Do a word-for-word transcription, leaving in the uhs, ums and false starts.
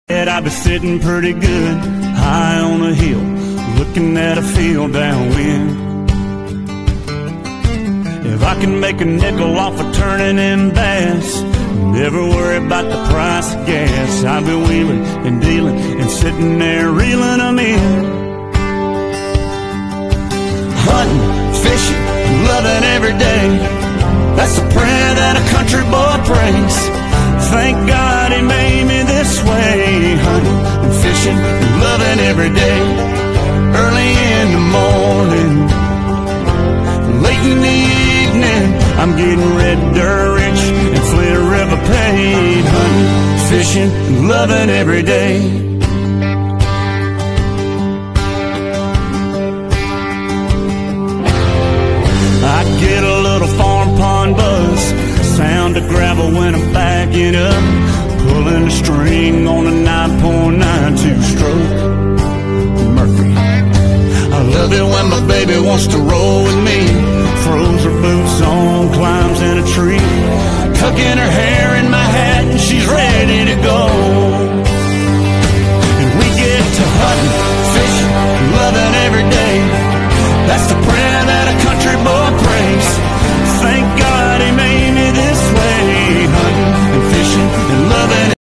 I've been sitting pretty good, high on a hill, looking at a field downwind. If I can make a nickel off of turning in bass, never worry about the price of gas. I've been wheeling and dealing and sitting there reeling them in. Hunting, fishing, loving every day, that's the prayer that a country boy prays. Thank God he made me this way. Hunting and fishing and loving every day. Early in the morning, late in the evening, I'm getting red dirt rich and Flint River paid. Hunting, fishing and loving every day. I get a little farm pond buzz, sound of gravel when I'm backing up, pulling a string on a nine point nine two stroke Mercury. I love it when my baby wants to roll with me, throws her boots on, climbs in a tree, tucking her hair in my hat, and she's ready to go.